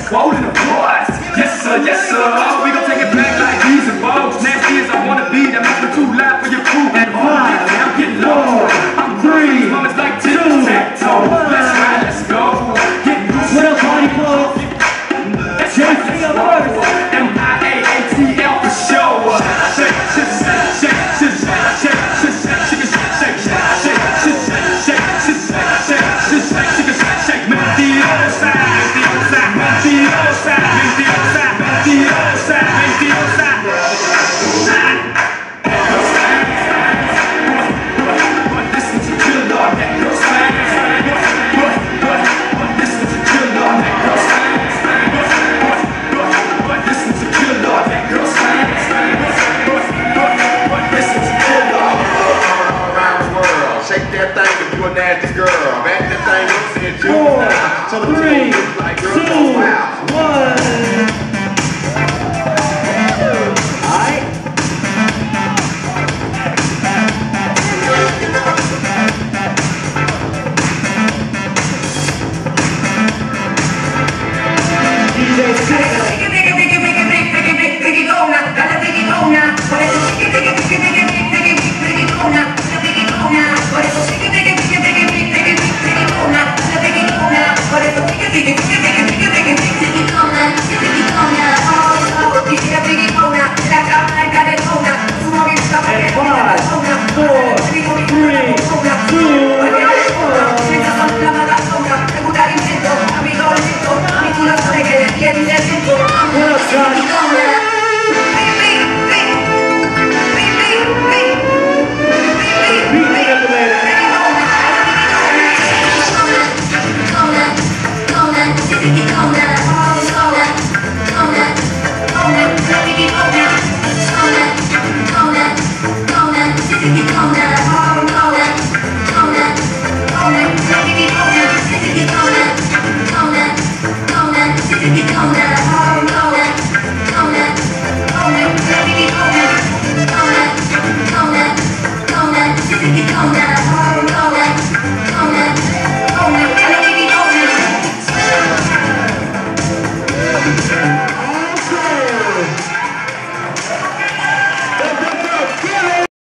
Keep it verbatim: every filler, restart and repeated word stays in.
swollen applause. Yes sir, yes sir. We gon' take it back like these and bows. Nasty as I wanna be, that makes me too loud for your crew. And five, I'm getting low. I'm three, moments like two, tic-tac-toe. Let's ride, let's go. Get loose. What up, party folks? Let's shake, let's roll. M I A A T L for sure. Shake, shake, shake, shake, shake, shake, shake, shake, shake, shake, shake, shake, shake, shake, shake, shake, shake, shake, make the other side, make the other side, make the other side, make the other side, make the other side, make the other side. Listen to chill on that girl slang. Listen to chill on that girl slang. Listen to chill on that girl slang. Listen to chill on around the world. Shake that thing if you a nasty girl. Back that thing up, said you. Four, So the three, like girl, two, wow. one. Alright. D J Sick. Gonna, gonna, gonna, gonna, gonna, gonna,